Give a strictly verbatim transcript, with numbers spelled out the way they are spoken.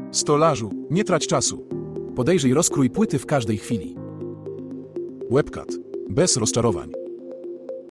Stolarzu, nie trać czasu. Podejrzyj rozkrój płyty w każdej chwili. WebCut. Bez rozczarowań.